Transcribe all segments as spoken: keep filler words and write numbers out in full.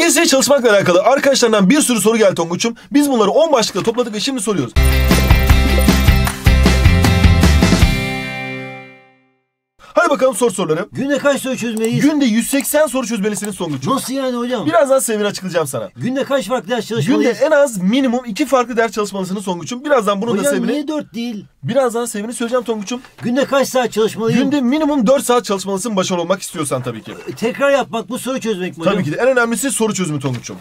İngilizce çalışmakla alakalı arkadaşlarından bir sürü soru geldi Tonguç'um. Biz bunları on başlıkta topladık ve şimdi soruyoruz. Hadi bakalım sor soruları. Günde kaç soru çözmeliyiz? Günde yüz seksen soru çözmelisiniz Tonguç'um. Nasıl yani hocam? Birazdan sebebini açıklayacağım sana. Günde kaç farklı ders çalışmalıyız? Günde en az minimum iki farklı ders çalışmalısınız Tonguç'um. Birazdan bunun hocam, da sebebini... niye dört değil? Birazdan sebebini söyleyeceğim Tonguç'um. Günde kaç saat çalışmalıyım? Günde minimum dört saat çalışmalısın başarılı olmak istiyorsan tabii ki. E, tekrar yapmak bu soru çözmek mi hocam? Tabii ki de en önemlisi soru çözümü Tonguç'um.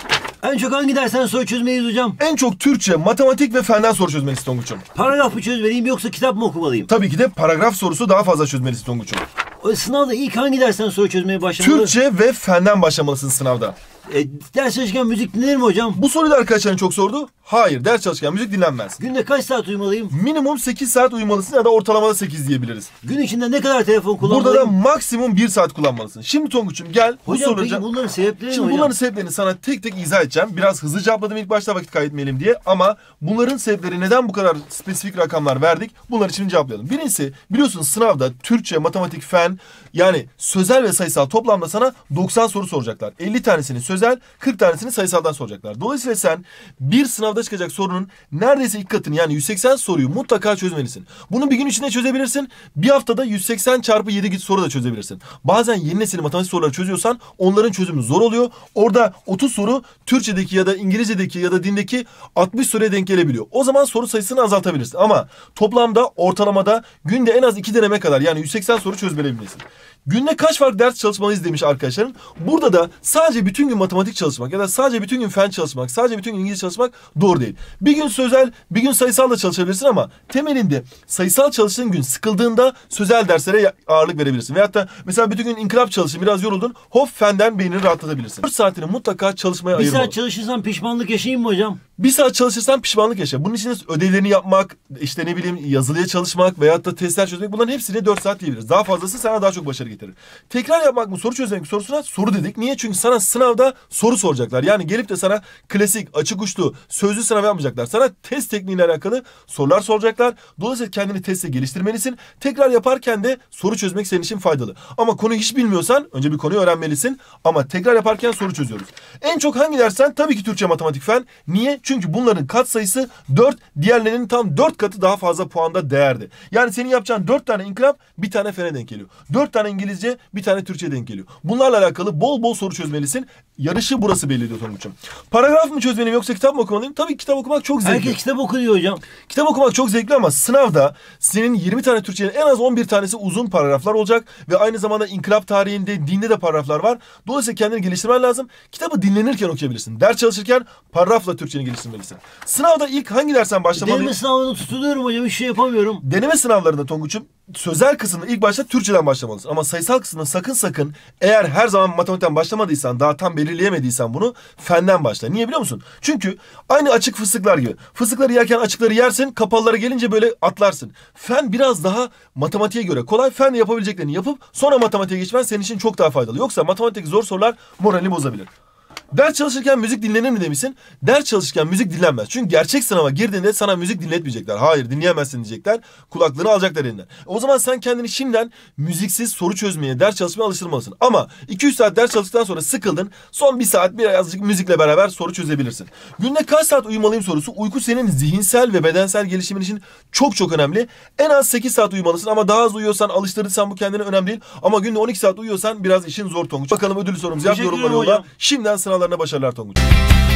En çok hangi dersten soru çözmeliyiz hocam? En çok Türkçe, matematik ve fenden soru çözmelisin Tonguç'um. Paragraf mı çözmeliyim yoksa kitap mı okumalıyım? Tabii ki de paragraf sorusu daha fazla çözmelisin Tonguç'um. O sınavda ilk hangi dersten soru çözmeye başlamalı? Türkçe ve fenden başlamalısın sınavda. E, ders çalışırken müzik dinlenir mi hocam? Bu soruyu da arkadaşların çok sordu. Hayır, ders çalışırken müzik dinlenmez. Günde kaç saat uyumalıyım? Minimum sekiz saat uyumalısın ya da ortalamada sekiz diyebiliriz. Gün içinde ne kadar telefon kullanmalıyım? Burada da maksimum bir saat kullanmalısın. Şimdi Tonguç'um gel. Bu Hocam soruları... peki bunların sebepleri ne Şimdi hocam? bunların sebeplerini sana tek tek izah edeceğim. Biraz hızlı cevapladım ilk başta vakit kaybetmeyelim diye. Ama bunların sebepleri neden bu kadar spesifik rakamlar verdik? Bunları şimdi cevaplayalım. Birincisi biliyorsun sınavda Türkçe, matematik, fen yani sözel ve sayısal toplamda sana doksan soru soracaklar. elli tanesini sözel, kırk tanesini sayısaldan soracaklar. Dolayısıyla sen bir sınavda çıkacak sorunun neredeyse ilk katını yani yüz seksen soruyu mutlaka çözmelisin. Bunu bir gün içinde çözebilirsin. Bir haftada yüz seksen çarpı yedi soru da çözebilirsin. Bazen yeni nesil matematik soruları çözüyorsan onların çözümü zor oluyor. Orada otuz soru Türkçedeki ya da İngilizce'deki ya da dindeki altmış soruya denk gelebiliyor. O zaman soru sayısını azaltabilirsin. Ama toplamda ortalamada günde en az iki deneme kadar yani yüz seksen soru çözmelisin. Günde kaç farklı ders çalışmalıyız demiş arkadaşlarım. Burada da sadece bütün gün matematik çalışmak ya da sadece bütün gün fen çalışmak, sadece bütün gün İngilizce çalışmak doğru değil. Bir gün sözel, bir gün sayısal da çalışabilirsin ama temelinde sayısal çalıştığın gün sıkıldığında sözel derslere ağırlık verebilirsin. Veyahut da mesela bütün gün inkılap çalıştın, biraz yoruldun, hop fenden beynini rahatlatabilirsin. dört saatini mutlaka çalışmaya Bir ayırmalı. saat çalışırsam pişmanlık yaşayayım mı hocam? Bir saat çalışırsan pişmanlık yaşa. Bunun için ödevlerini yapmak, işte ne bileyim yazılıya çalışmak veyahut da testler çözmek bunların hepsine dört saat diyebiliriz. Daha fazlası sana daha çok başarı getirir. Tekrar yapmak mı soru çözmek mi sorusuna soru dedik. Niye? Çünkü sana sınavda soru soracaklar. Yani gelip de sana klasik, açık uçlu, sözlü sınav yapmayacaklar. Sana test tekniğiyle alakalı sorular soracaklar. Dolayısıyla kendini testle geliştirmelisin. Tekrar yaparken de soru çözmek senin için faydalı. Ama konuyu hiç bilmiyorsan önce bir konuyu öğrenmelisin. Ama tekrar yaparken soru çözüyoruz. En çok hangi dersten? Tabii ki Türkçe, matematik, fen. Niye? Çünkü bunların kat sayısı dört, diğerlerinin tam dört katı daha fazla puanda değerli. Yani senin yapacağın dört tane inkılap bir tane fene denk geliyor. dört tane İngilizce bir tane Türkçe denk geliyor. Bunlarla alakalı bol bol soru çözmelisin. Yarışı burası belli ediyor Tonguç'um. Paragraf mı çözmeliyim yoksa kitap mı okumalıyım? Tabii kitap okumak çok zevkli. Herkes kitap okuyor hocam. Kitap okumak çok zevkli ama sınavda senin yirmi tane Türkçenin en az on bir tanesi uzun paragraflar olacak ve aynı zamanda inkılap tarihinde, dinde de paragraflar var. Dolayısıyla kendini geliştirmen lazım. Kitabı dinlenirken okuyabilirsin. Ders çalışırken paragrafla Türkçeni geliştirmelisin. Sınavda ilk hangi dersten başlamalıyım? Deneme sınavında tutuluyorum hocam, hiç şey yapamıyorum. Deneme sınavlarında Tonguç'um sözel kısmında ilk başta Türkçeden başlamalısın. Ama sayısal kısmında sakın sakın eğer her zaman matematikten başlamadıysan, daha tam belirleyemediysen bunu fenden başla. Niye biliyor musun? Çünkü aynı açık fıstıklar gibi. Fıstıkları yerken açıkları yersin, kapalılara gelince böyle atlarsın. Fen biraz daha matematiğe göre kolay. Fen de yapabileceklerini yapıp sonra matematiğe geçmen senin için çok daha faydalı. Yoksa matematik zor sorular moralini bozabilir. Ders çalışırken müzik dinlenir mi demişsin? Ders çalışırken müzik dinlenmez. Çünkü gerçek sınava girdiğinde sana müzik dinletmeyecekler. Hayır, dinleyemezsin diyecekler. Kulaklığını alacaklar elinden. O zaman sen kendini şimdiden müziksiz soru çözmeye, ders çalışmaya alıştırmalısın. Ama iki üç saat ders çalıştıktan sonra sıkıldın. Son bir saat birazcık müzikle beraber soru çözebilirsin. Günde kaç saat uyumalıyım sorusu. Uyku senin zihinsel ve bedensel gelişimin için çok çok önemli. En az sekiz saat uyumalısın ama daha az uyuyorsan, alıştırırsan bu kendine önemli değil. Ama günde on iki saat uyuyorsan biraz işin zor Tonguç. Bakalım ödül sorumuzu yap, yorumları yolla. Şimdiden sınavlarına başarılar Tonguç.